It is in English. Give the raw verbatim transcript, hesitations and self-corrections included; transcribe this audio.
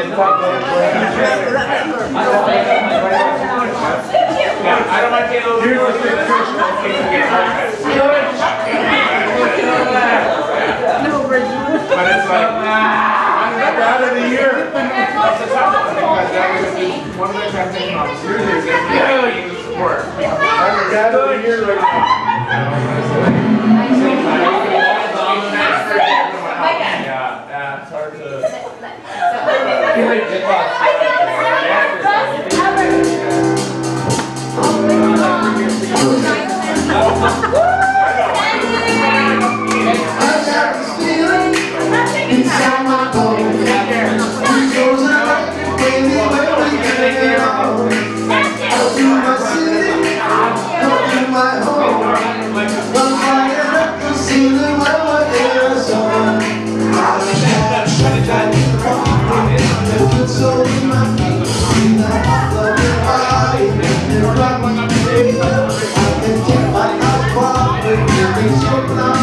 I don't want to get a little bit more but it's like, ah, I'm out of the year. That's the top one because that was one of the transition opportunities that you use support. I'm out of the year right now. Yeah, yeah, it's hard to. Inside my bones, it goes out baby, when we get it on. Up to my city, up to my home. One fire up the ceiling where my hair is on. I wish I had shut that the good soul in my feet. See that love in my body, and rock my baby. I can take my alcohol, but it ain't so blind.